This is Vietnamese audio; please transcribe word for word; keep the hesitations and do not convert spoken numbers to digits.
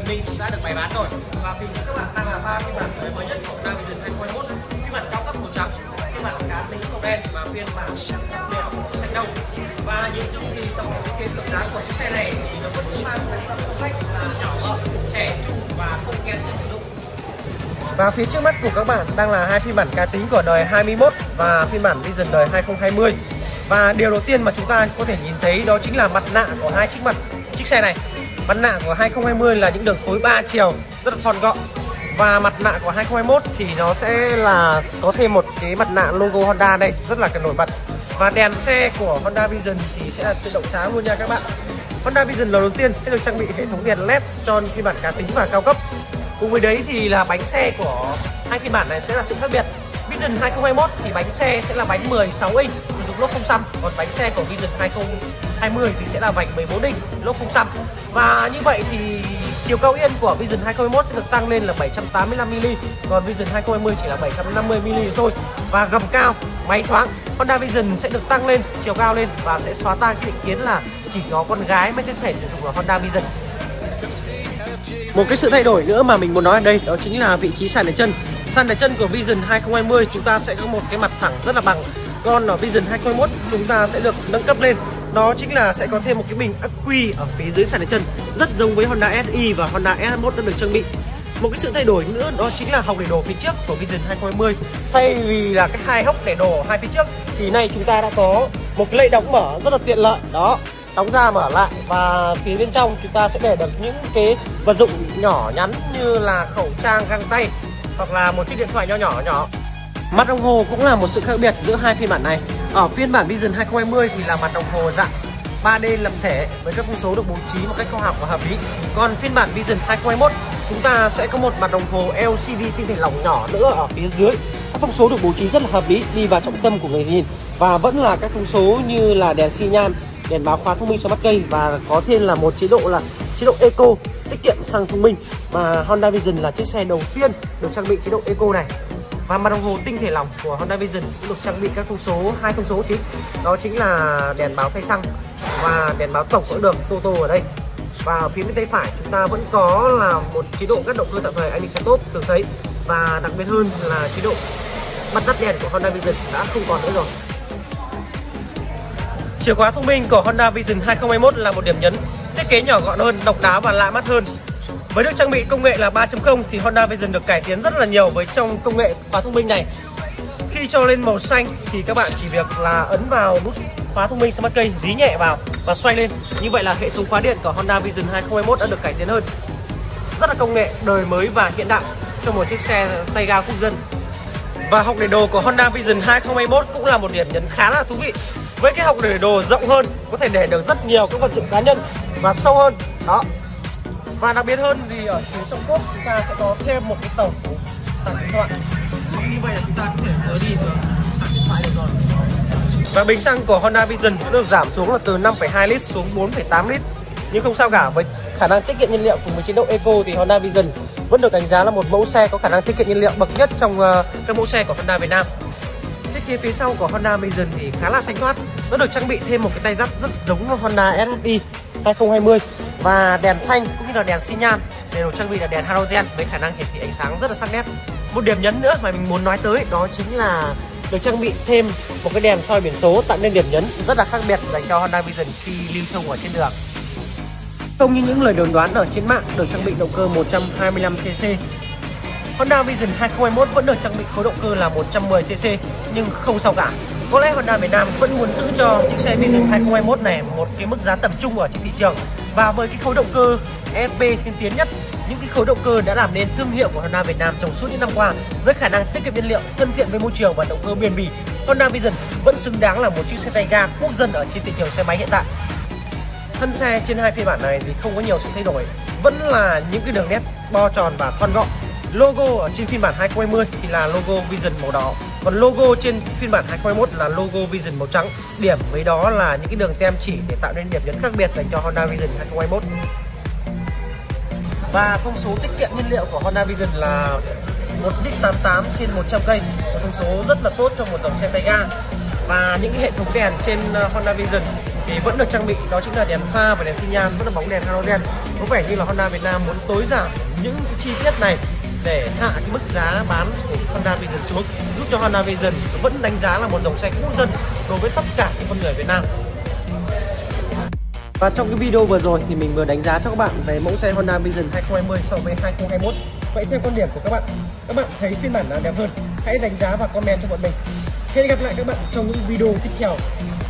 Minh cũng đã được bày bán rồi. Và phía trước các bạn đang là ba phiên bản mới nhất của Honda Vision hai không hai mốt. Phiên bản cao cấp màu trắng, phiên bản cá tính màu đen và phiên bản đặc biệt màu xanh nâu. Và nhìn chung thì tổng thể thiết kế cực dáng của chiếc xe này thì nó vẫn mang phong cách là nhỏ gọn, trẻ trung và không kén người sử dụng. Và phía trước mắt của các bạn đang là hai phiên bản cá tính của đời hai mươi mốt và phiên bản Vision đời hai không hai không. Và điều đầu tiên mà chúng ta có thể nhìn thấy đó chính là mặt nạ của hai chiếc mặt chiếc xe này. Mặt nạ của hai không hai không là những đường khối ba chiều rất là thon gọn. Và mặt nạ của hai không hai mốt thì nó sẽ là có thêm một cái mặt nạ logo Honda đây, rất là nổi bật. Và đèn xe của Honda Vision thì sẽ là tự động sáng luôn nha các bạn. Honda Vision lần đầu tiên sẽ được trang bị hệ thống đèn led cho phiên bản cá tính và cao cấp. Cùng với đấy thì là bánh xe của hai phiên bản này sẽ là sự khác biệt. Vision hai không hai mốt thì bánh xe sẽ là bánh mười sáu inch sử dụng lốp không xăm, còn bánh xe của Vision hai không hai không thì sẽ là vành mười bốn inch lốp không xăm. Và như vậy thì chiều cao yên của Vision hai không hai mốt sẽ được tăng lên là bảy trăm tám mươi lăm mi li mét, còn Vision hai không hai không chỉ là bảy trăm năm mươi mi li mét thôi. Và gầm cao, máy thoáng, Honda Vision sẽ được tăng lên chiều cao lên và sẽ xóa tan cái định kiến là chỉ có con gái mới có thể sử dụng ở Honda Vision. Một cái sự thay đổi nữa mà mình muốn nói ở đây đó chính là vị trí sàn để chân. Sàn để chân của Vision hai không hai không chúng ta sẽ có một cái mặt thẳng rất là bằng. Còn ở Vision hai không hai mốt chúng ta sẽ được nâng cấp lên. Đó chính là sẽ có thêm một cái bình ắc quy ở phía dưới sàn để chân, rất giống với Honda ét i và Honda ét hai mốt đã được trang bị. Một cái sự thay đổi nữa đó chính là hộc để đồ phía trước của Vision hai không hai không. Thay vì là cái hai hốc để đồ hai phía trước thì nay chúng ta đã có một cái lẫy đóng mở rất là tiện lợi. Đó, đóng ra mở lại và phía bên trong chúng ta sẽ để được những cái vật dụng nhỏ nhắn như là khẩu trang, găng tay hoặc là một chiếc điện thoại nho nhỏ nhỏ. Mặt đồng hồ cũng là một sự khác biệt giữa hai phiên bản này. Ở phiên bản Vision hai không hai không thì là mặt đồng hồ dạng ba D lập thể với các thông số được bố trí một cách khoa học và hợp lý. Còn phiên bản Vision hai không hai mốt chúng ta sẽ có một mặt đồng hồ L C D tinh thể lỏng nhỏ nữa ở phía dưới. Các thông số được bố trí rất là hợp lý, đi vào trọng tâm của người nhìn và vẫn là các thông số như là đèn xi nhan, đèn báo khóa thông minh Smart Key và có thêm là một chế độ là chế độ Eco, tiết kiệm xăng thông minh. Và Honda Vision là chiếc xe đầu tiên được trang bị chế độ Eco này. Và mặt đồng hồ tinh thể lỏng của Honda Vision cũng được trang bị các thông số hai thông số chính, đó chính là đèn báo thay xăng và đèn báo tổng cộng đường Toto ở đây. Và ở phía bên tay phải chúng ta vẫn có là một chế độ gắt động cơ tạm thời Anti Stop thường thấy, và đặc biệt hơn là chế độ bật tắt đèn của Honda Vision đã không còn nữa rồi. Chìa khóa thông minh của Honda Vision hai không hai mốt là một điểm nhấn, thiết kế nhỏ gọn hơn, độc đáo và lạ mắt hơn. Với được trang bị công nghệ là ba chấm không thì Honda Vision được cải tiến rất là nhiều với trong công nghệ khóa thông minh này. Khi cho lên màu xanh thì các bạn chỉ việc là ấn vào nút khóa thông minh Smart Key, dí nhẹ vào và xoay lên. Như vậy là hệ thống khóa điện của Honda Vision hai không hai mốt đã được cải tiến hơn. Rất là công nghệ, đời mới và hiện đại cho một chiếc xe tay ga quốc dân. Và hộc để đồ của Honda Vision hai không hai mốt cũng là một điểm nhấn khá là thú vị. Với cái hộc để đồ rộng hơn, có thể để được rất nhiều các vật dụng cá nhân và sâu hơn. Đó. Và đặc biệt hơn thì ở phía trong cốp chúng ta sẽ có thêm một cái tổng sạc điện thoại. Như vậy là chúng ta có thể mở đi và sạc điện thoại được rồi. Và bình xăng của Honda Vision cũng được giảm xuống là từ năm phẩy hai lít xuống bốn phẩy tám lít. Nhưng không sao cả, với khả năng tiết kiệm nhiên liệu cùng với chế độ Eco thì Honda Vision vẫn được đánh giá là một mẫu xe có khả năng tiết kiệm nhiên liệu bậc nhất trong uh, các mẫu xe của Honda Việt Nam. Thiết kế phía sau của Honda Vision thì khá là thanh thoát. Nó được trang bị thêm một cái tay dắt rất giống với Honda ét hát i hai không hai không và đèn phanh cũng như là đèn xi nhan đều được trang bị là đèn halogen với khả năng hiển thị ánh sáng rất là sắc nét. Một điểm nhấn nữa mà mình muốn nói tới đó chính là được trang bị thêm một cái đèn soi biển số, tạo nên điểm nhấn rất là khác biệt dành cho Honda Vision khi lưu thông ở trên đường. Không như những lời đồn đoán ở trên mạng, được trang bị động cơ một trăm hai mươi lăm xê xê. Honda Vision hai không hai mốt vẫn được trang bị khối động cơ là một trăm mười xê xê, nhưng không sao cả. Có lẽ Honda Việt Nam vẫn muốn giữ cho chiếc xe Vision hai không hai mốt này một cái mức giá tầm trung ở trên thị trường. Và với cái khối động cơ e ép pê tiên tiến nhất, những cái khối động cơ đã làm nên thương hiệu của Honda Việt Nam trong suốt những năm qua, với khả năng tiết kiệm nhiên liệu, thân thiện với môi trường và động cơ bền bỉ, Honda Vision vẫn xứng đáng là một chiếc xe tay ga quốc dân ở trên thị trường xe máy hiện tại. Thân xe trên hai phiên bản này thì không có nhiều sự thay đổi, vẫn là những cái đường nét bo tròn và thon gọn. Logo ở trên phiên bản hai không hai không thì là logo Vision màu đỏ, còn logo trên phiên bản hai không hai mốt là logo Vision màu trắng. Điểm với đó là những cái đường tem chỉ để tạo nên điểm nhấn khác biệt dành cho Honda Vision hai không hai mốt. Và thông số tiết kiệm nhiên liệu của Honda Vision là một lít tám mươi tám trên một trăm cây, một thông số rất là tốt cho một dòng xe tay ga. Và những cái hệ thống đèn trên Honda Vision thì vẫn được trang bị, đó chính là đèn pha và đèn xi nhan, vẫn là bóng đèn halogen. Có vẻ như là Honda Việt Nam muốn tối giản những cái chi tiết này để hạ cái mức giá bán của Honda Vision xuống, giúp cho Honda Vision vẫn đánh giá là một dòng xe quốc dân đối với tất cả những con người Việt Nam. Và trong cái video vừa rồi thì mình vừa đánh giá cho các bạn về mẫu xe Honda Vision hai không hai không so với hai không hai mốt. Vậy theo quan điểm của các bạn, các bạn thấy phiên bản nào đẹp hơn? Hãy đánh giá và comment cho bọn mình. Hẹn gặp lại các bạn trong những video tiếp theo.